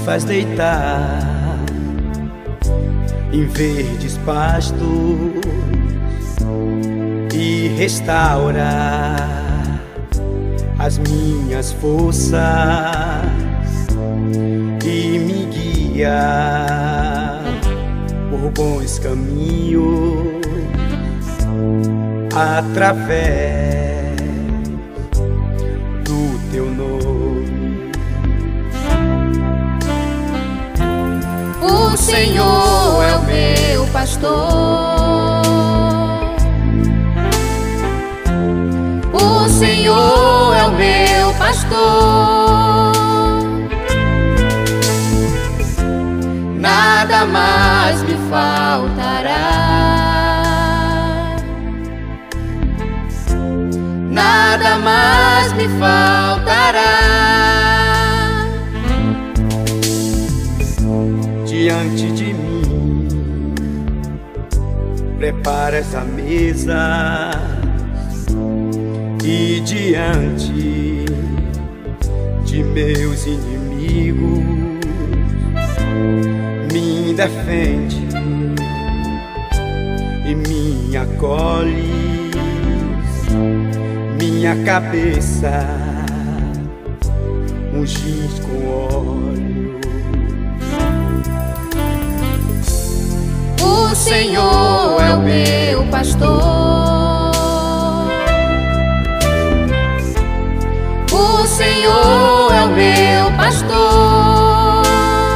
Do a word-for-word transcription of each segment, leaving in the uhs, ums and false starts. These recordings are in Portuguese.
faz deitar em verdes pastos e restaura as minhas forças e me guia por bons caminhos através do teu nome. O Senhor é o meu pastor, o Senhor é o meu pastor, nada mais me faltará, nada mais me faltará. Diante de mim preparas a mesa e diante de meus inimigos me defende e me acolhe, minha cabeça ungis com óleo. O Senhor é o meu pastor, o Senhor é o meu pastor,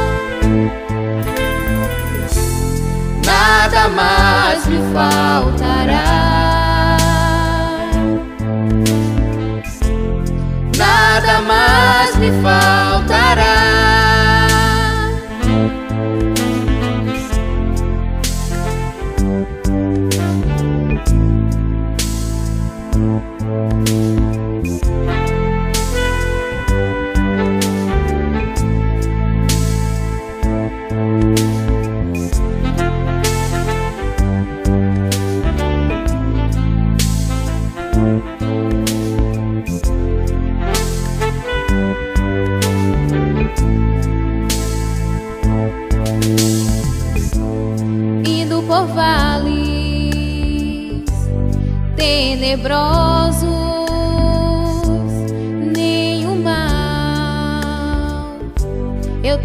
nada mais me faltará, nada mais me faltará. Indo por vales tenebrosos, nenhum mal eu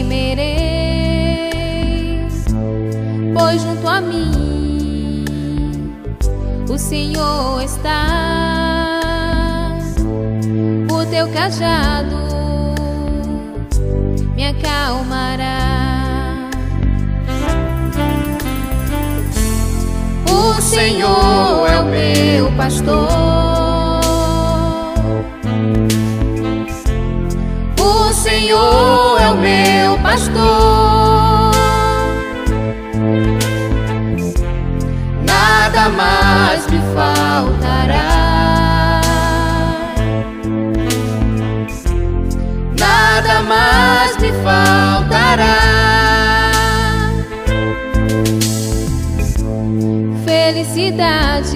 temerei, pois junto a mim o Senhor está, o teu cajado me acalmará. O Senhor é o meu pastor, o Senhor é o meu pastor, nada mais me faltará, nada mais me faltará. Felicidade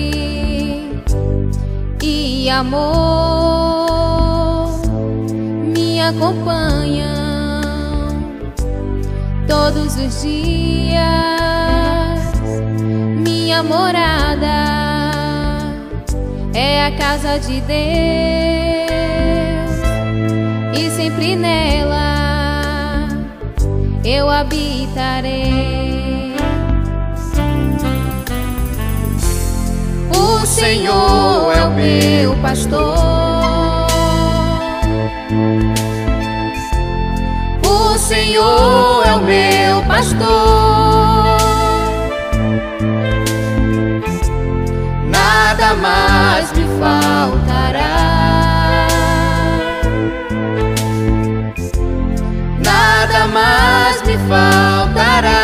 e amor me acompanham todos os dias. Minha morada é a casa de Deus e sempre nela eu habitarei. O Senhor é o meu pastor, o Senhor é o meu pastor, nada mais me faltará, nada mais me faltará.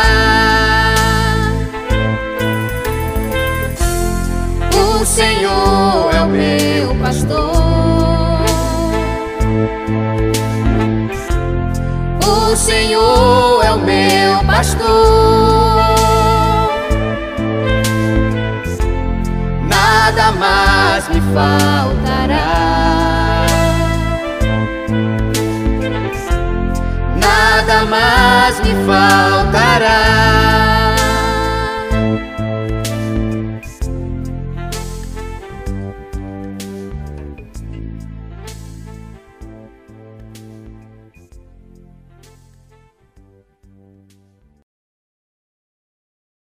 O Senhor é o meu pastor, o Senhor é o meu pastor, nada mais me faltará, mas me faz